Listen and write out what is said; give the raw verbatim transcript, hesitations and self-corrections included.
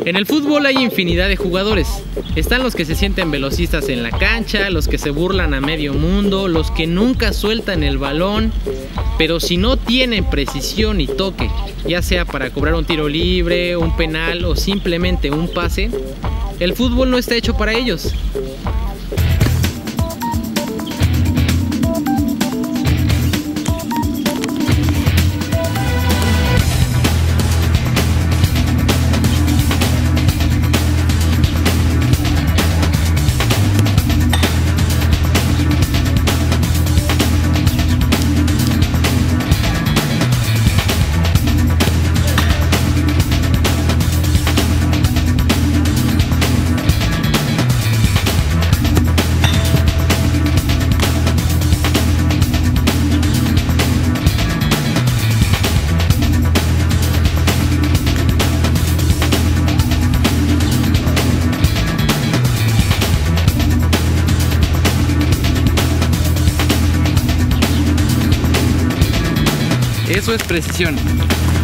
En el fútbol hay infinidad de jugadores. Están los que se sienten velocistas en la cancha, los que se burlan a medio mundo, los que nunca sueltan el balón, pero si no tienen precisión y toque, ya sea para cobrar un tiro libre, un penal o simplemente un pase, el fútbol no está hecho para ellos. Eso es precisión.